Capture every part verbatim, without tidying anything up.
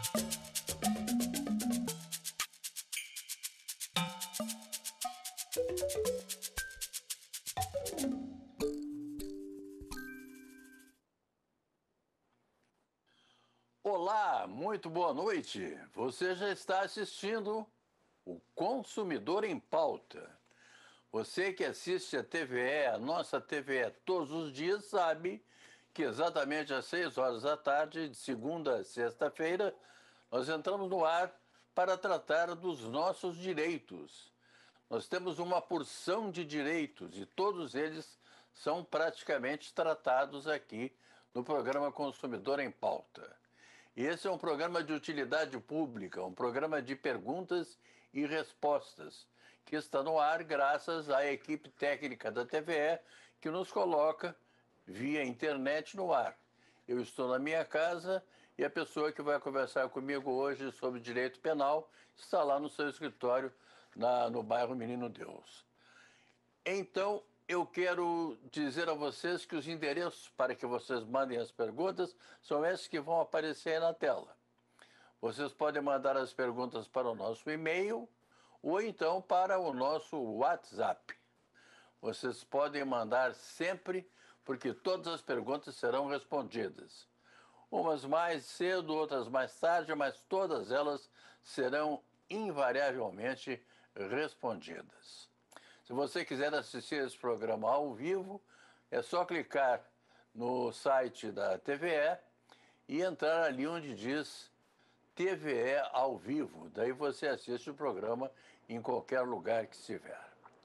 Olá, muito boa noite. Você já está assistindo o Consumidor em Pauta. Você que assiste a T V E, a nossa T V E, todos os dias, sabe que exatamente às seis horas da tarde, de segunda a sexta-feira, nós entramos no ar para tratar dos nossos direitos. Nós temos uma porção de direitos e todos eles são praticamente tratados aqui no programa Consumidor em Pauta. E esse é um programa de utilidade pública, um programa de perguntas e respostas, que está no ar graças à equipe técnica da T V E, que nos coloca via internet no ar. Eu estou na minha casa e a pessoa que vai conversar comigo hoje sobre direito penal está lá no seu escritório, na, no bairro Menino Deus. Então, eu quero dizer a vocês que os endereços para que vocês mandem as perguntas são esses que vão aparecer aí na tela. Vocês podem mandar as perguntas para o nosso e-mail ou então para o nosso WhatsApp. Vocês podem mandar sempre, porque todas as perguntas serão respondidas. Umas mais cedo, outras mais tarde, mas todas elas serão invariavelmente respondidas. Se você quiser assistir esse programa ao vivo, é só clicar no site da T V E e entrar ali onde diz T V E ao vivo. Daí você assiste o programa em qualquer lugar que estiver.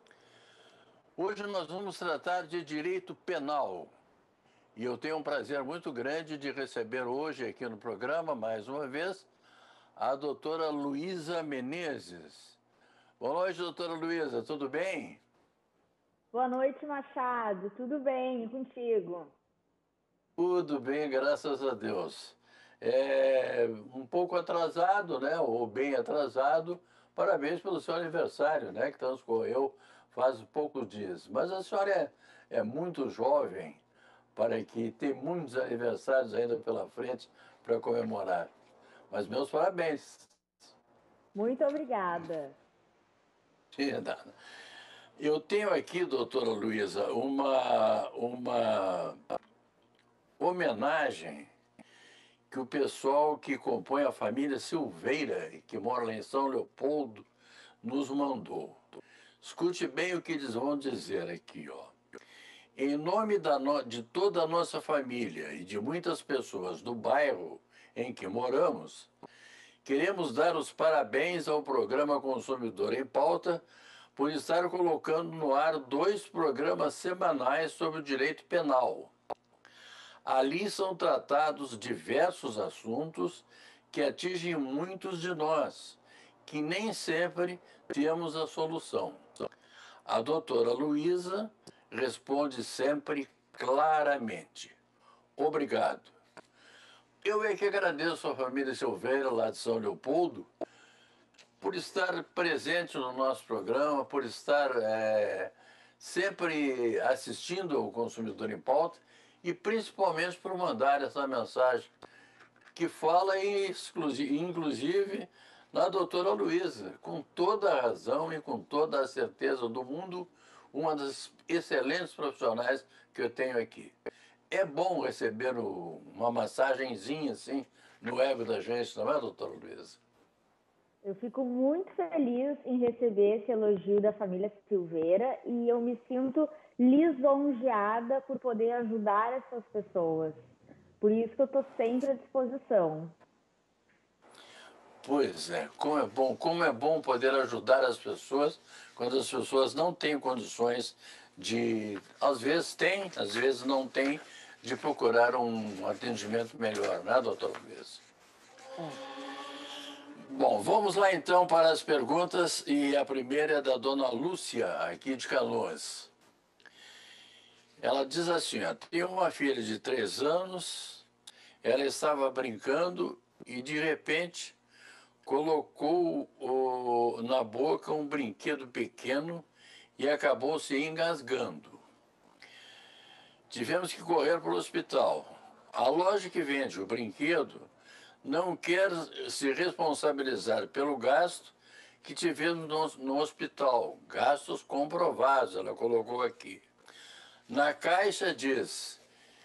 Hoje nós vamos tratar de direito penal. E eu tenho um prazer muito grande de receber hoje aqui no programa, mais uma vez, a doutora Luísa Menezes. Boa noite, doutora Luísa, tudo bem? Boa noite, Machado. Tudo bem? E contigo? Tudo bem, graças a Deus. É um pouco atrasado, né? Ou bem atrasado. Parabéns pelo seu aniversário, né? Que transcorreu faz poucos dias. Mas a senhora é, é muito jovem para que tem muitos aniversários ainda pela frente para comemorar. Mas meus parabéns. Muito obrigada. Eu tenho aqui, doutora Luísa, uma, uma homenagem que o pessoal que compõe a família Silveira, que mora lá em São Leopoldo, nos mandou. Escute bem o que eles vão dizer aqui, ó. Em nome da no... de toda a nossa família e de muitas pessoas do bairro em que moramos, queremos dar os parabéns ao programa Consumidor em Pauta por estar colocando no ar dois programas semanais sobre o direito penal. Ali são tratados diversos assuntos que atingem muitos de nós, que nem sempre temos a solução. A doutora Luísa responde sempre claramente. Obrigado. Eu é que agradeço à família Silveira, lá de São Leopoldo, por estar presente no nosso programa, por estar é, sempre assistindo ao Consumidor em Pauta e principalmente por mandar essa mensagem que fala em, inclusive na doutora Luísa, com toda a razão e com toda a certeza do mundo, uma das excelentes profissionais que eu tenho aqui. É bom receber uma massagenzinha assim no ego da gente, não é, doutora Luísa? Eu fico muito feliz em receber esse elogio da família Silveira e eu me sinto lisonjeada por poder ajudar essas pessoas. Por isso que eu estou sempre à disposição. Pois é, como é bom, como é bom poder ajudar as pessoas quando as pessoas não têm condições de, às vezes tem, às vezes não tem, de procurar um atendimento melhor, né, doutor Luiz? É. Bom, vamos lá então para as perguntas e a primeira é da dona Lúcia, aqui de Canoas. Ela diz assim, ó, tem uma filha de três anos, ela estava brincando e de repente colocou o, na boca um brinquedo pequeno e acabou se engasgando. Tivemos que correr para o hospital. A loja que vende o brinquedo não quer se responsabilizar pelo gasto que tivemos no, no hospital. Gastos comprovados, ela colocou aqui. Na caixa diz,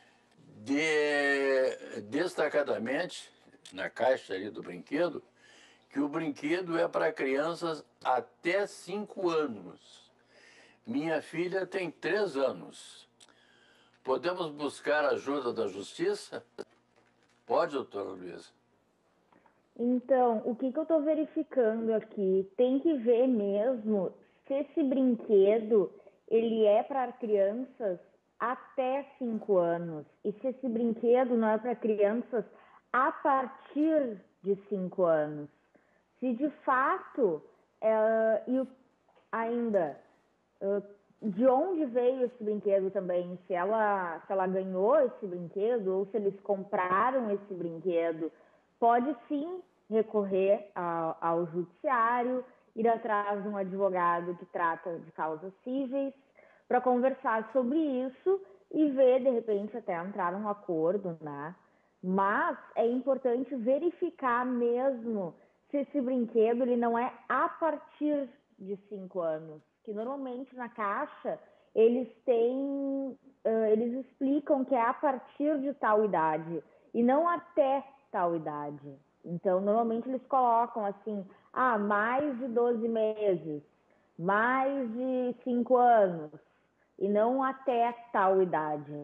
de, destacadamente, na caixa ali do brinquedo, que o brinquedo é para crianças até cinco anos. Minha filha tem três anos. Podemos buscar a ajuda da justiça? Pode, doutora Luísa? Então, o que, que eu estou verificando aqui? Tem que ver mesmo se esse brinquedo ele é para crianças até cinco anos. E se esse brinquedo não é para crianças a partir de cinco anos. Se de fato, é, e ainda, é, de onde veio esse brinquedo também? Se ela, se ela ganhou esse brinquedo ou se eles compraram esse brinquedo, pode sim recorrer ao, ao judiciário, ir atrás de um advogado que trata de causas cíveis, para conversar sobre isso e ver, de repente, até entrar num acordo, né? Mas é importante verificar mesmo se esse brinquedo ele não é a partir de cinco anos, que normalmente na caixa eles têm, uh, eles explicam que é a partir de tal idade e não até tal idade. Então, normalmente eles colocam assim, ah, mais de doze meses, mais de cinco anos, e não até tal idade.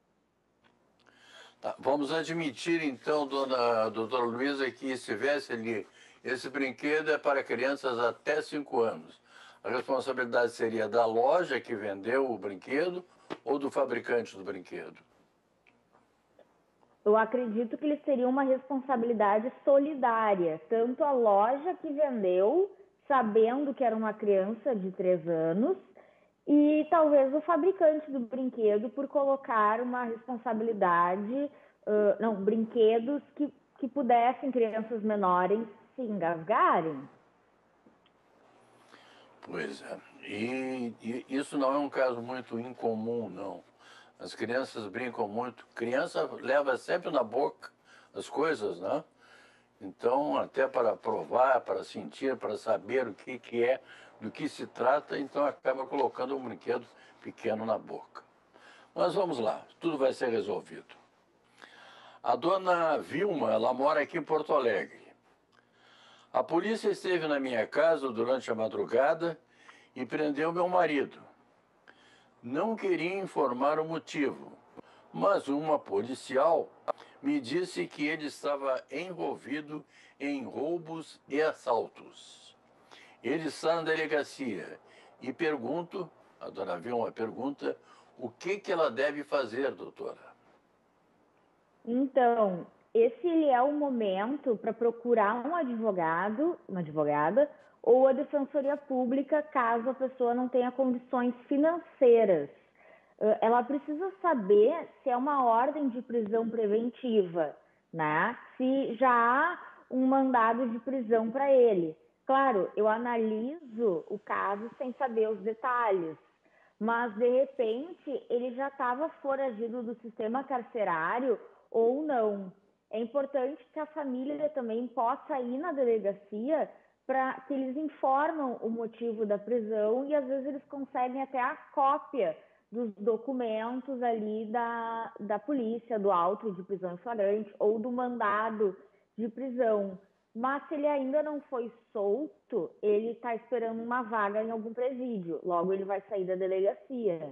Tá, vamos admitir, então, dona doutora Luísa, que estivesse ali, esse brinquedo é para crianças até cinco anos. A responsabilidade seria da loja que vendeu o brinquedo ou do fabricante do brinquedo? Eu acredito que eles teriam uma responsabilidade solidária, tanto a loja que vendeu, sabendo que era uma criança de três anos, e talvez o fabricante do brinquedo por colocar uma responsabilidade, uh, não, brinquedos que, que pudessem crianças menores se engasgarem. Pois é, e, e isso não é um caso muito incomum, não. As crianças brincam muito. Criança leva sempre na boca as coisas, né? Então, até para provar, para sentir, para saber o que, que é, do que se trata, então acaba colocando um brinquedo pequeno na boca. Mas vamos lá, tudo vai ser resolvido. A dona Vilma, ela mora aqui em Porto Alegre. A polícia esteve na minha casa durante a madrugada e prendeu meu marido. Não queria informar o motivo, mas uma policial me disse que ele estava envolvido em roubos e assaltos. Ele está na delegacia e pergunto, a dona Vilma pergunta, o que, que ela deve fazer, doutora? Então, esse ele é o momento para procurar um advogado, uma advogada, ou a defensoria pública, caso a pessoa não tenha condições financeiras. Ela precisa saber se é uma ordem de prisão preventiva, né? Se já há um mandado de prisão para ele. Claro, eu analiso o caso sem saber os detalhes, mas de repente ele já estava foragido do sistema carcerário ou não. É importante que a família também possa ir na delegacia para que eles informam o motivo da prisão e às vezes eles conseguem até a cópia dos documentos ali da, da polícia, do auto de prisão em flagrante ou do mandado de prisão. Mas se ele ainda não foi solto, ele está esperando uma vaga em algum presídio. Logo, ele vai sair da delegacia.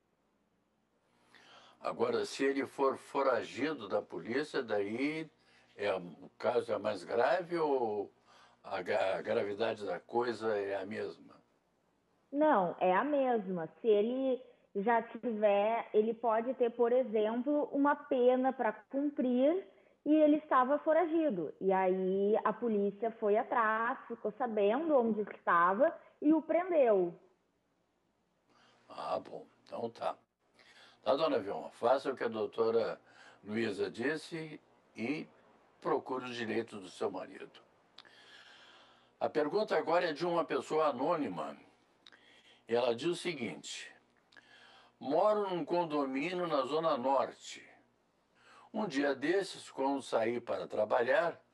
Agora, se ele for foragido da polícia, daí é, o caso é mais grave ou a, a gravidade da coisa é a mesma? Não, é a mesma. Se ele já tiver, ele pode ter, por exemplo, uma pena para cumprir e ele estava foragido. E aí a polícia foi atrás, ficou sabendo onde estava e o prendeu. Ah, bom, então tá. Tá, dona Vilma, faça o que a doutora Luísa disse e procure os direitos do seu marido. A pergunta agora é de uma pessoa anônima. Ela diz o seguinte: moro num condomínio na Zona Norte. Um dia desses, quando saí para trabalhar,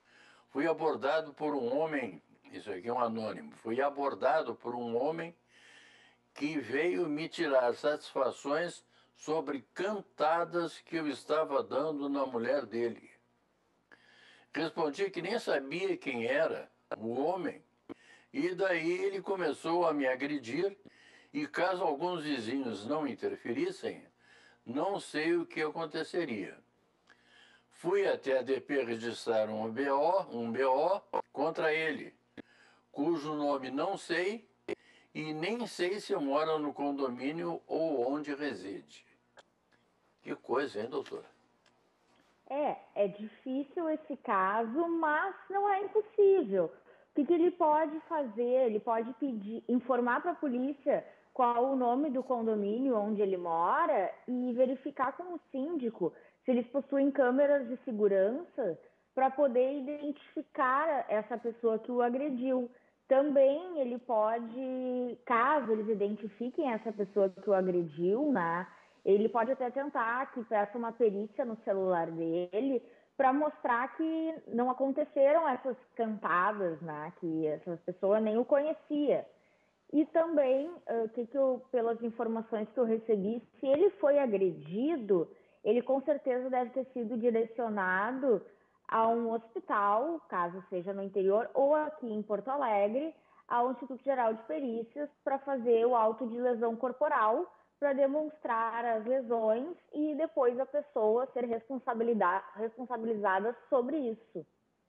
Fui abordado por um homem, isso aqui é um anônimo, fui abordado por um homem que veio me tirar satisfações sobre cantadas que eu estava dando na mulher dele. Respondi que nem sabia quem era o homem, e daí ele começou a me agredir, e caso alguns vizinhos não interferissem, não sei o que aconteceria. Fui até a D P registrar um B O, um B O contra ele, cujo nome não sei e nem sei se mora no condomínio ou onde reside. Que coisa, hein, doutor? É, é difícil esse caso, mas não é impossível. O que, que ele pode fazer? Ele pode pedir, informar para a polícia qual o nome do condomínio onde ele mora e verificar com o síndico se eles possuem câmeras de segurança para poder identificar essa pessoa que o agrediu. Também ele pode, caso eles identifiquem essa pessoa que o agrediu, né? Ele pode até tentar que peça uma perícia no celular dele para mostrar que não aconteceram essas cantadas, né? Que essa pessoa nem o conhecia. E também, uh, que que eu, pelas informações que eu recebi, se ele foi agredido, ele com certeza deve ter sido direcionado a um hospital, caso seja no interior, ou aqui em Porto Alegre, ao Instituto Geral de Perícias, para fazer o auto de lesão corporal, para demonstrar as lesões e depois a pessoa ser responsabilizada sobre isso.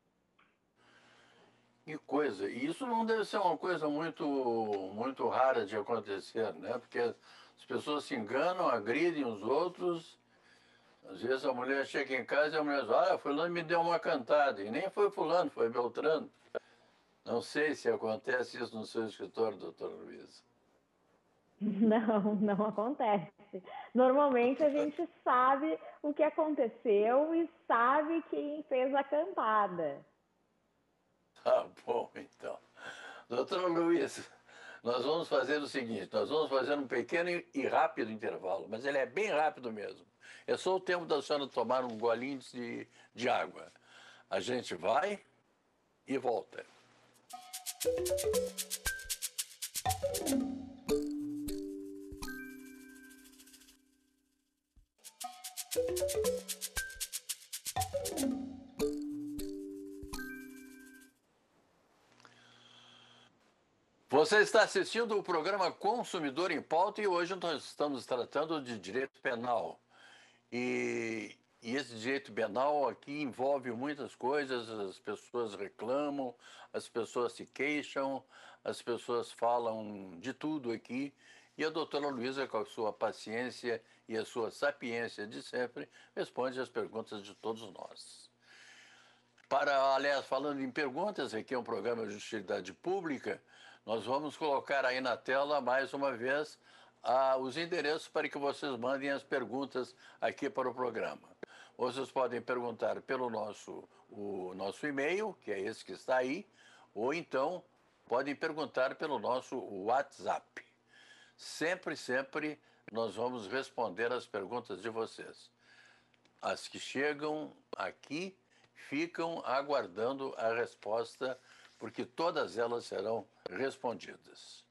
Que coisa. E isso não deve ser uma coisa muito, muito rara de acontecer, né? Porque as pessoas se enganam, agridem os outros. Às vezes a mulher chega em casa e a mulher diz, olha, fulano me deu uma cantada. E nem foi fulano, foi Beltrano. Não sei se acontece isso no seu escritório, doutora Luísa. Não, não acontece. Normalmente a gente sabe o que aconteceu e sabe quem fez a cantada. Tá bom, então. Doutora Luísa, nós vamos fazer o seguinte, nós vamos fazer um pequeno e rápido intervalo, mas ele é bem rápido mesmo. É só o tempo da senhora tomar um golinho de, de água. A gente vai e volta. Você está assistindo o programa Consumidor em Pauta e hoje nós estamos tratando de direito penal. E, e esse direito penal aqui envolve muitas coisas, as pessoas reclamam, as pessoas se queixam, as pessoas falam de tudo aqui. E a doutora Luísa, com a sua paciência e a sua sapiência de sempre, responde às perguntas de todos nós. Para, aliás, falando em perguntas, aqui é um programa de utilidade pública, nós vamos colocar aí na tela, mais uma vez, ah, os endereços para que vocês mandem as perguntas aqui para o programa. Vocês podem perguntar pelo nosso, o nosso e-mail, que é esse que está aí, ou então podem perguntar pelo nosso WhatsApp. Sempre, sempre nós vamos responder as perguntas de vocês. As que chegam aqui ficam aguardando a resposta, porque todas elas serão respondidas.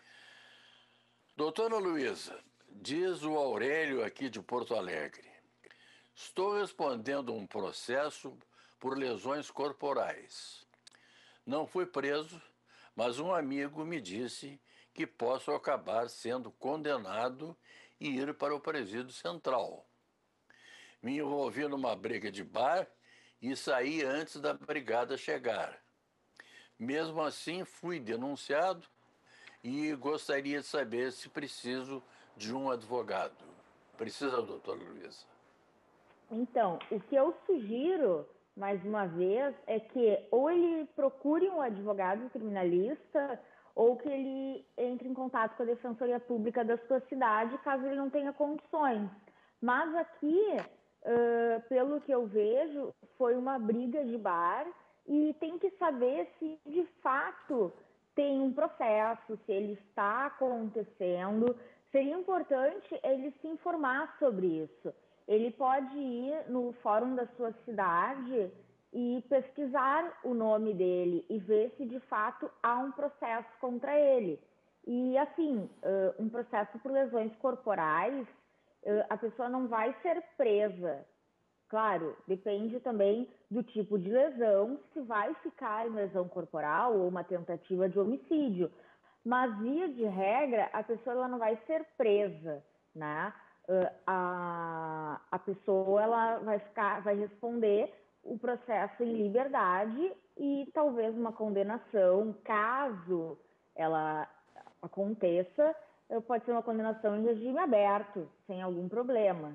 Doutora Luísa, diz o Aurélio aqui de Porto Alegre, estou respondendo um processo por lesões corporais. Não fui preso, mas um amigo me disse que posso acabar sendo condenado e ir para o presídio central. Me envolvi numa briga de bar e saí antes da brigada chegar. Mesmo assim, fui denunciado e gostaria de saber se preciso de um advogado. Precisa, doutora Luísa? Então, o que eu sugiro, mais uma vez, é que ou ele procure um advogado criminalista ou que ele entre em contato com a Defensoria Pública da sua cidade, caso ele não tenha condições. Mas aqui, uh, pelo que eu vejo, foi uma briga de bar e tem que saber se de fato tem um processo, se ele está acontecendo. Seria importante ele se informar sobre isso. Ele pode ir no fórum da sua cidade e pesquisar o nome dele e ver se de fato há um processo contra ele. E assim, um processo por lesões corporais, a pessoa não vai ser presa. Claro, depende também do tipo de lesão, se vai ficar em lesão corporal ou uma tentativa de homicídio. Mas, via de regra, a pessoa ela não vai ser presa, né? A, a pessoa ela vai, ficar, vai responder o processo em liberdade e talvez uma condenação, caso ela aconteça, pode ser uma condenação em regime aberto, sem algum problema.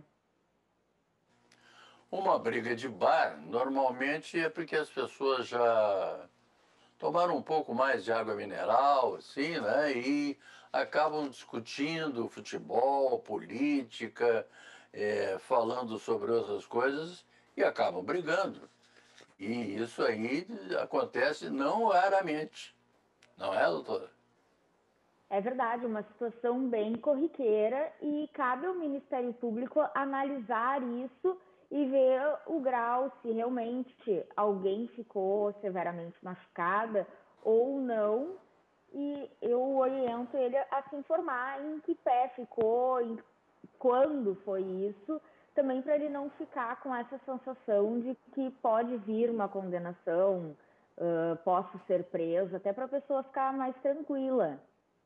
Uma briga de bar, normalmente é porque as pessoas já tomaram um pouco mais de água mineral, assim, né? E acabam discutindo futebol, política, é, falando sobre outras coisas e acabam brigando. E isso aí acontece não raramente, não é, doutora? É verdade, uma situação bem corriqueira e cabe ao Ministério Público analisar isso e ver o grau, se realmente alguém ficou severamente machucada ou não. E eu oriento ele a se informar em que pé ficou, em quando foi isso, também para ele não ficar com essa sensação de que pode vir uma condenação, uh, posso ser preso, até para a pessoa ficar mais tranquila.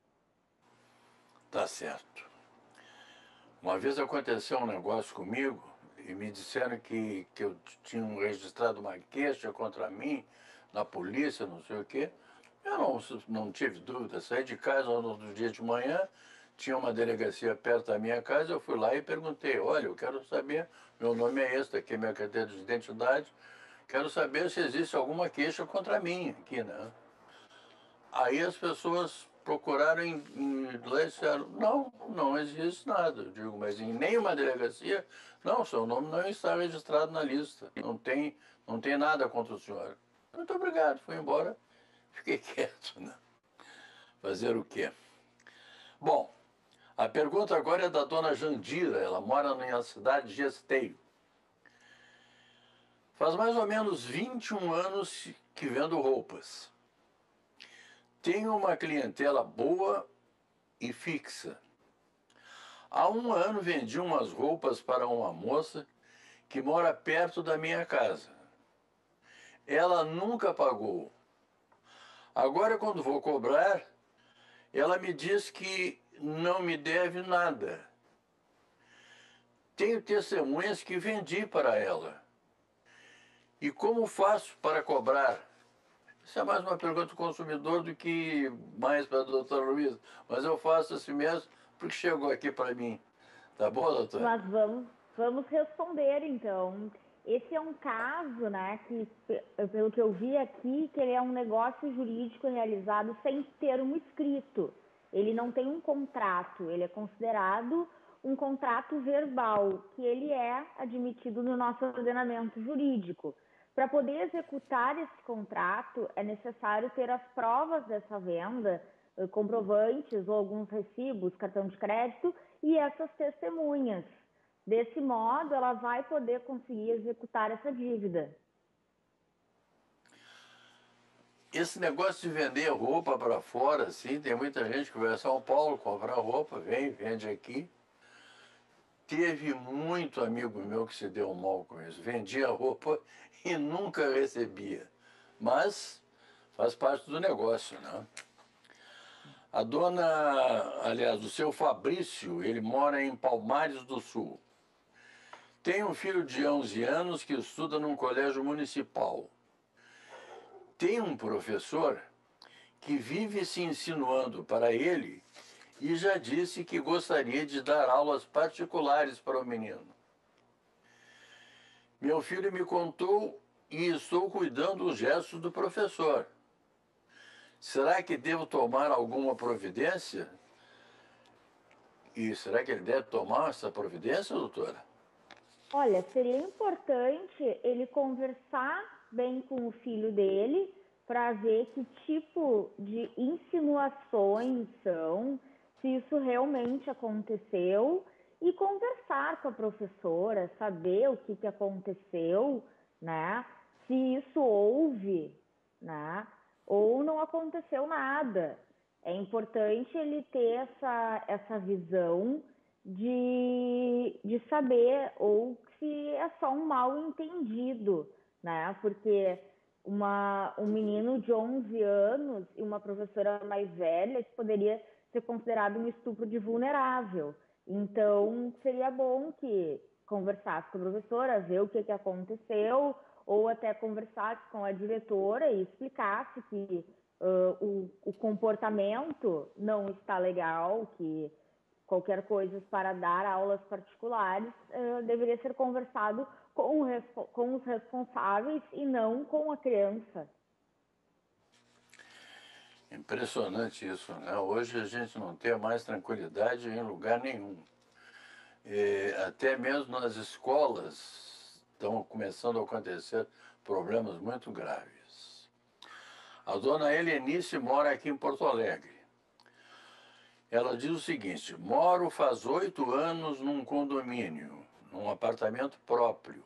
Tá certo. Uma vez aconteceu um negócio comigo e me disseram que, que eu tinha registrado uma queixa contra mim na polícia, não sei o quê. Eu não, não tive dúvida, saí de casa no outro dia de manhã, tinha uma delegacia perto da minha casa, eu fui lá e perguntei, olha, eu quero saber, meu nome é esse, aqui é minha carteira de identidade, quero saber se existe alguma queixa contra mim aqui, né? Aí as pessoas procuraram em, em lá e disseram, não, não existe nada. Eu digo, mas em nenhuma delegacia, não, seu nome não está registrado na lista. Não tem, não tem nada contra o senhor. Muito obrigado, fui embora, fiquei quieto, né? Fazer o quê? Bom, a pergunta agora é da dona Jandira, ela mora na cidade de Esteio. Faz mais ou menos vinte e um anos que vendo roupas. Tenho uma clientela boa e fixa. Há um ano vendi umas roupas para uma moça que mora perto da minha casa. Ela nunca pagou. Agora, quando vou cobrar, ela me diz que não me deve nada. Tenho testemunhas que vendi para ela. E como faço para cobrar? Isso é mais uma pergunta do consumidor do que mais para a doutora Luísa. Mas eu faço assim mesmo porque chegou aqui para mim. Tá bom, doutora? Nós vamos, vamos responder, então. Esse é um caso, né, que, pelo que eu vi aqui, que ele é um negócio jurídico realizado sem termo escrito. Ele não tem um contrato, ele é considerado um contrato verbal, que ele é admitido no nosso ordenamento jurídico. Para poder executar esse contrato, é necessário ter as provas dessa venda, comprovantes ou alguns recibos, cartão de crédito, e essas testemunhas. Desse modo, ela vai poder conseguir executar essa dívida. Esse negócio de vender roupa para fora, assim, tem muita gente que vai a São Paulo comprar roupa, vem, vende aqui. Teve muito amigo meu que se deu mal com isso. Vendia roupa e nunca recebia. Mas faz parte do negócio, né? A dona, aliás, o seu Fabrício, ele mora em Palmares do Sul. Tem um filho de onze anos que estuda num colégio municipal. Tem um professor que vive se insinuando para ele e já disse que gostaria de dar aulas particulares para o menino. Meu filho me contou e estou cuidando dos gestos do professor. Será que devo tomar alguma providência? E será que ele deve tomar essa providência, doutora? Olha, seria importante ele conversar bem com o filho dele para ver que tipo de insinuações são, se isso realmente aconteceu, e conversar com a professora, saber o que, que aconteceu, né? Se se isso houve, né, ou não aconteceu nada. É importante ele ter essa, essa visão de, de saber, ou se é só um mal entendido, né? Porque uma, um menino de onze anos e uma professora mais velha, isso poderia ser considerado um estupro de vulnerável. Então, seria bom que conversasse com a professora, ver o que, que aconteceu, ou até conversasse com a diretora e explicasse que Uh, o, o comportamento não está legal, que qualquer coisa para dar aulas particulares uh, deveria ser conversado com, o, com os responsáveis e não com a criança. Impressionante isso, né? Hoje a gente não tem mais tranquilidade em lugar nenhum. E até mesmo nas escolas estão começando a acontecer problemas muito graves. A dona Helenice mora aqui em Porto Alegre. Ela diz o seguinte: moro faz oito anos num condomínio, num apartamento próprio,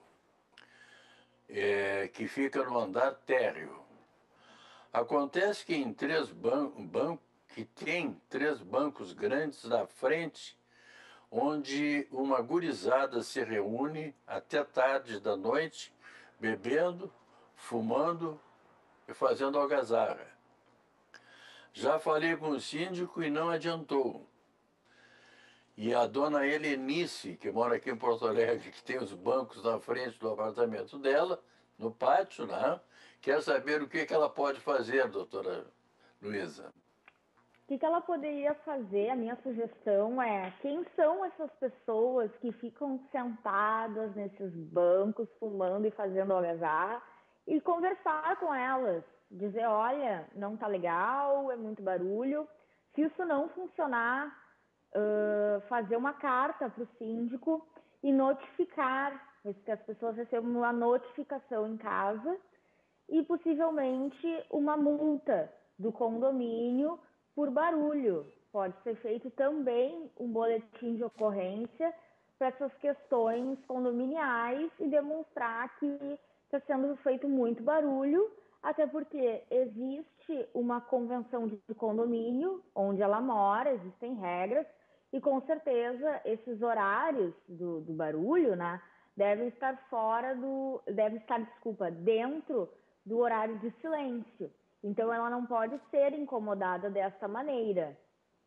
é, que fica no andar térreo. Acontece que em três bancos, ban que tem três bancos grandes na frente, onde uma gurizada se reúne até tarde da noite, bebendo, fumando e fazendo algazarra. Já falei com o síndico e não adiantou. E a dona Helenice, que mora aqui em Porto Alegre, que tem os bancos na frente do apartamento dela, no pátio, né? Quer saber o que, que ela pode fazer, doutora Luísa? O que, que ela poderia fazer? A minha sugestão é: quem são essas pessoas que ficam sentadas nesses bancos, fumando e fazendo algazarra, e conversar com elas, dizer: olha, não tá legal, é muito barulho. Se isso não funcionar, uh, fazer uma carta para o síndico e notificar, que as pessoas recebam uma notificação em casa e possivelmente uma multa do condomínio por barulho. Pode ser feito também um boletim de ocorrência para essas questões condominiais e demonstrar que está sendo feito muito barulho, até porque existe uma convenção de condomínio onde ela mora, existem regras, e com certeza esses horários do, do barulho, né, devem estar fora do, devem estar, desculpa, dentro do horário de silêncio. Então, ela não pode ser incomodada dessa maneira.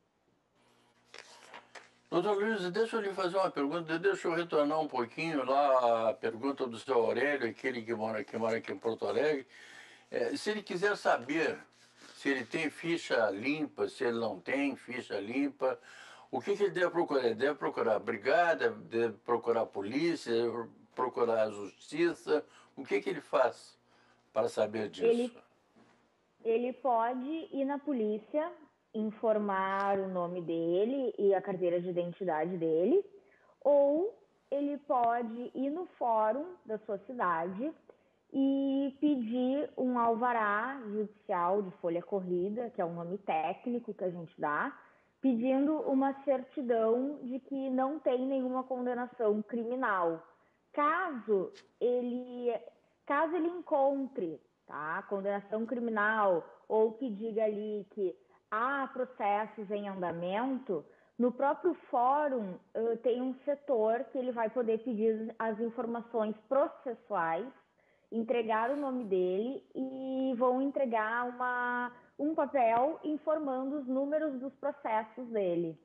Doutor Luiz, deixa eu lhe fazer uma pergunta, deixa eu retornar um pouquinho lá a pergunta do seu Aurélio, aquele que mora, que mora aqui em Porto Alegre. É, se ele quiser saber se ele tem ficha limpa, se ele não tem ficha limpa, o que, que ele deve procurar? Ele deve procurar a brigada, deve procurar a polícia, deve procurar a justiça. O que, que ele faz para saber disso? Ele, ele pode ir na polícia, informar o nome dele e a carteira de identidade dele, ou ele pode ir no fórum da sua cidade e pedir um alvará judicial de folha corrida, que é um nome técnico que a gente dá, pedindo uma certidão de que não tem nenhuma condenação criminal. Caso ele, caso ele encontre, tá, condenação criminal, ou que diga ali que há processos em andamento, no próprio fórum uh, tem um setor que ele vai poder pedir as informações processuais, entregar o nome dele e vão entregar uma, um papel informando os números dos processos dele.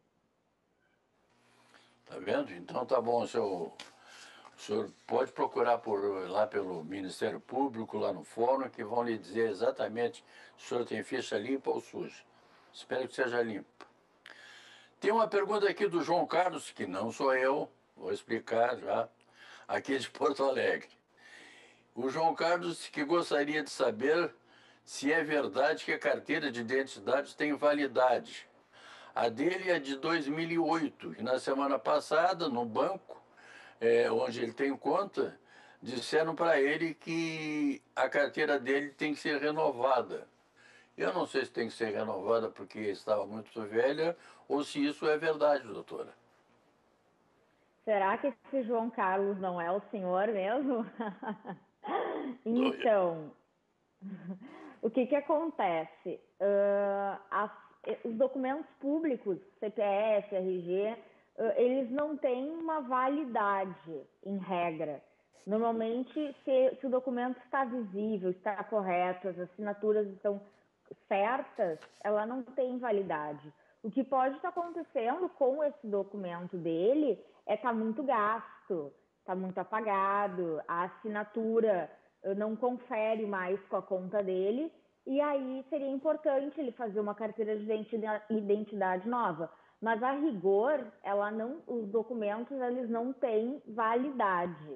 Tá vendo? Então tá bom, o senhor, o senhor pode procurar por, lá pelo Ministério Público, lá no fórum, que vão lhe dizer exatamente se o senhor tem ficha limpa ou suja. Espero que seja limpa. Tem uma pergunta aqui do João Carlos, que não sou eu, vou explicar já, aqui de Porto Alegre. O João Carlos disse que gostaria de saber se é verdade que a carteira de identidade tem validade. A dele é de dois mil e oito, e na semana passada, no banco, é, onde ele tem conta, disseram para ele que a carteira dele tem que ser renovada. Eu não sei se tem que ser renovada porque estava muito velha ou se isso é verdade, doutora. Será que esse João Carlos não é o senhor mesmo? Então, o que que acontece? Uh, as, os documentos públicos, C P F, R G, uh, eles não têm uma validade, em regra. Normalmente, se, se o documento está visível, está correto, as assinaturas estão certas, ela não tem validade. O que pode estar acontecendo com esse documento dele é estar muito gasto, está muito apagado, a assinatura não confere mais com a conta dele, e aí seria importante ele fazer uma carteira de identidade nova. Mas, a rigor, ela não, os documentos eles não têm validade.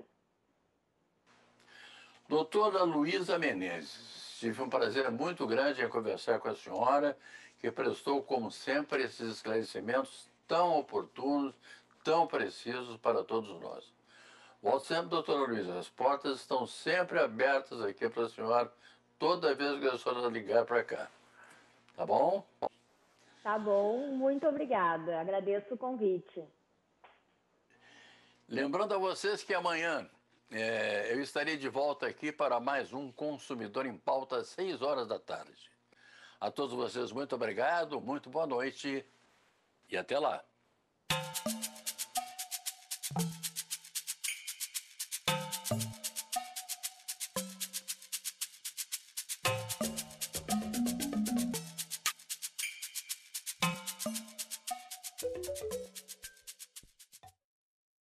Doutora Luísa Menezes, tive um prazer muito grande em conversar com a senhora, que prestou, como sempre, esses esclarecimentos tão oportunos, tão precisos para todos nós. Volte sempre, doutora Luísa, as portas estão sempre abertas aqui para a senhora, toda vez que a senhora ligar para cá. Tá bom? Tá bom, muito obrigada, agradeço o convite. Lembrando a vocês que amanhã é, eu estarei de volta aqui para mais um Consumidor em Pauta, às seis horas da tarde. A todos vocês, muito obrigado, muito boa noite e até lá.